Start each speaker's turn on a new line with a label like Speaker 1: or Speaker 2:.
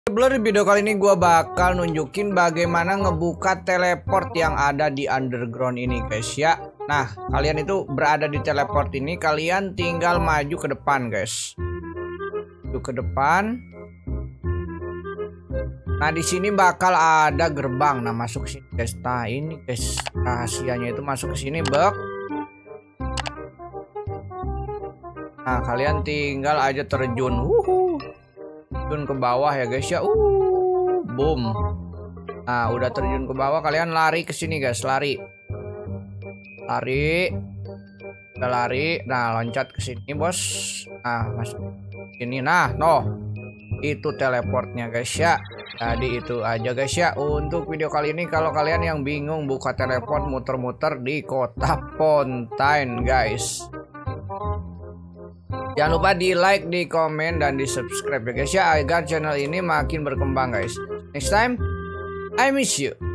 Speaker 1: Di video kali ini gue bakal nunjukin bagaimana ngebuka teleport yang ada di underground ini guys ya. Nah, kalian itu berada di teleport ini, kalian tinggal maju ke depan guys. Maju ke depan. Nah, di sini bakal ada gerbang. Nah, masuk sini guys. Nah, ini guys, rahasianya itu masuk ke sini, bek. Nah, kalian tinggal aja terjun. Terjun ke bawah ya guys ya. Boom. Nah, udah terjun ke bawah, kalian lari ke sini guys, lari. Udah lari. Nah, loncat ke sini, bos. Nah, masuk sini. Nah, itu teleportnya guys ya. Jadi itu aja guys ya untuk video kali ini. Kalau kalian yang bingung buka teleport muter-muter di kota Fontaine guys, jangan lupa di like, di komen, dan di subscribe ya guys ya, agar channel ini makin berkembang guys. Next time, I miss you.